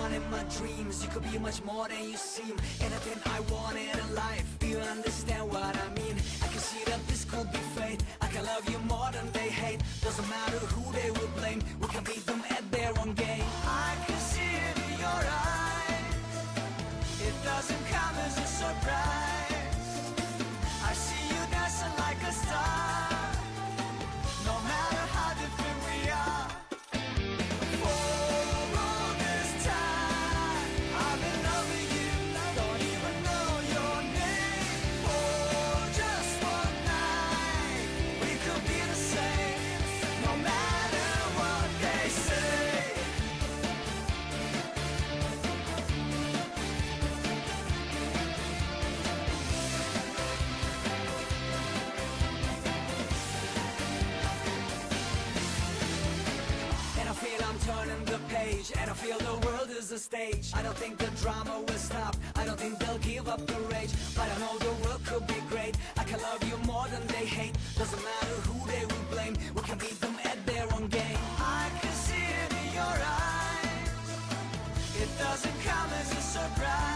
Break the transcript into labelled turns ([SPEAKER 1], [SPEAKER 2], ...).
[SPEAKER 1] on in my dreams. You could be much more than you seem. Anything I wanted in life. Do you understand what I mean? I can see that this could be fate. I can love you more than they hate. Doesn't matter who they will blame. We can beat them at their own game. I can see it in your eyes. It doesn't come as a surprise. I see you dancing like a star. No matter how different we are. And I feel the world is a stage. I don't think the drama will stop. I don't think they'll give up the rage. But I know the world could be great. I can love you more than they hate. Doesn't matter who they will blame. We can beat them at their own game. I can see it in your eyes. It doesn't come as a surprise.